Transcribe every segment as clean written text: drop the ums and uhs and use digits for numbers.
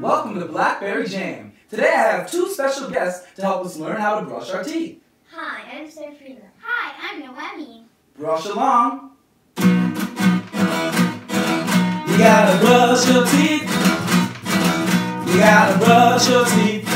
welcome to BlackBerry Jam. Today I have two special guests to help us learn how to brush our teeth. Hi, I'm Sophia. Hi, I'm Noemi. Brush along. You gotta brush your teeth. You gotta brush your teeth.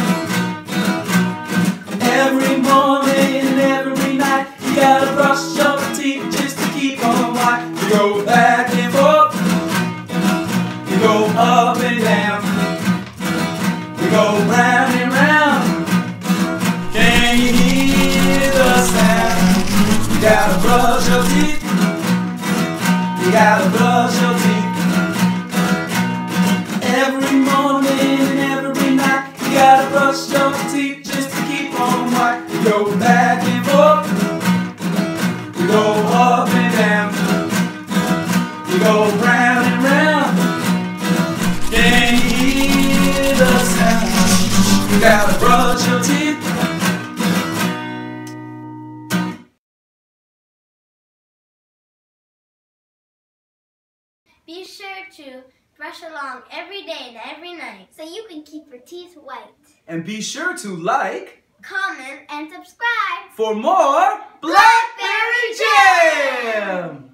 Every morning and every night, you gotta brush your teeth just to keep on white. You go back and forth. You go up and down. You go round and round. Can you hear the sound? You gotta brush your teeth. You gotta brush your teeth. Every morning and every night, you gotta brush your teeth just to keep on white. You go back and forth. You go up and down. You go round and round. Can you hear the sound? You gotta brush your teeth. Be sure to brush along every day and every night so you can keep your teeth white. And be sure to like, comment, and subscribe for more BlackBerry Jam!